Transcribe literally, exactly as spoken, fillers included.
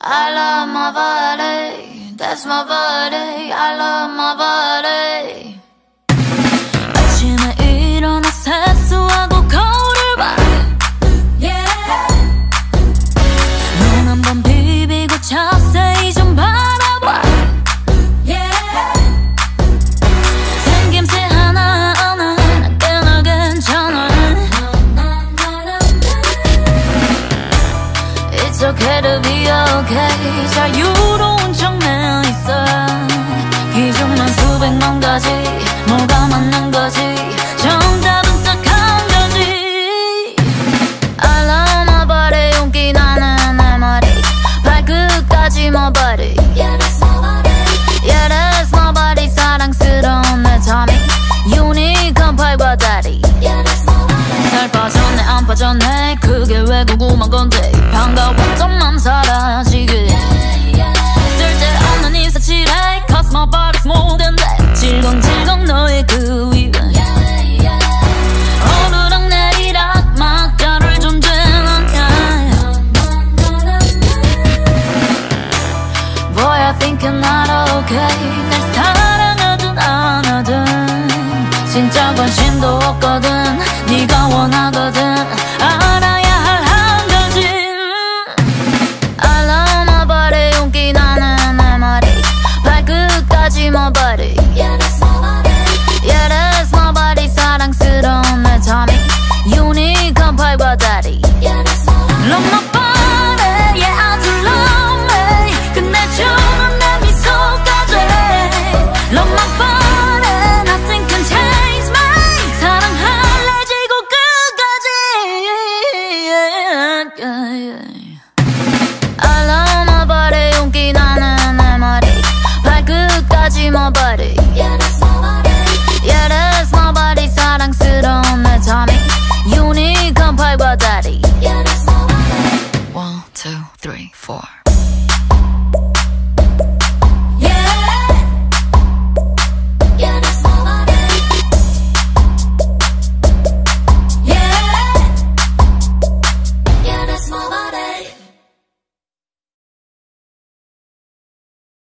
I love my body, that's my body. I love my body. 아침에 일어나 세수하고 거울을 봐. Yeah. 눈 한번 비비고 자세히 좀 바라봐. Yeah. 생김새 하나하나 난 꽤나 괜찮아. It's okay to be okay. 자유